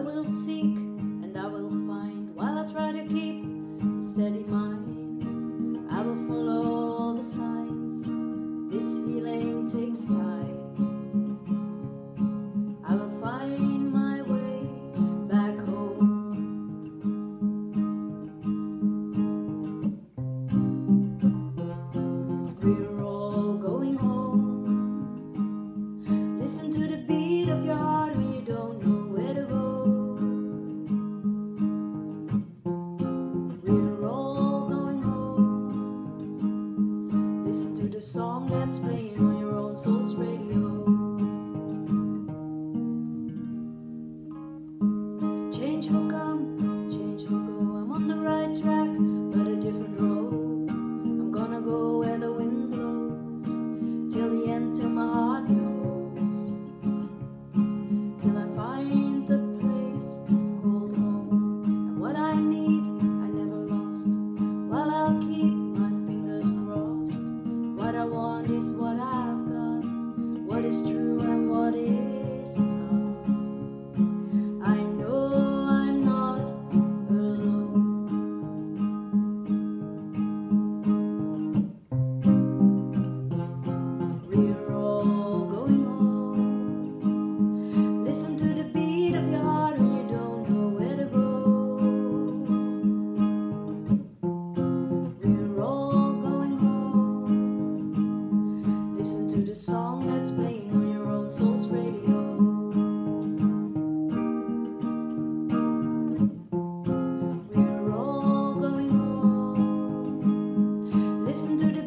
will seek and I will find, while I try to keep a steady mind. I will follow all the signs. This healing takes time. I will find my way back home. We're all going home. Listen to the beat of your heart when you don't know where to go. We're all going home. Listen to the song that's playing on your own soul's radio. Change will come, change will go. I'm on the right track, but a different road. I'm gonna go where the wind blows, till the end, till my heart knows, till I find the place called home. And what I need, I never lost. Well, I'll keep my fingers crossed. What I want is what I've got, what is true and what is not. I know I'm not alone. We're all going home. Listen to the beat of your heart when you don't know where to go. We're all going home. Listen to the song that's playing on your own soul's radio. We're all going home. Listen to the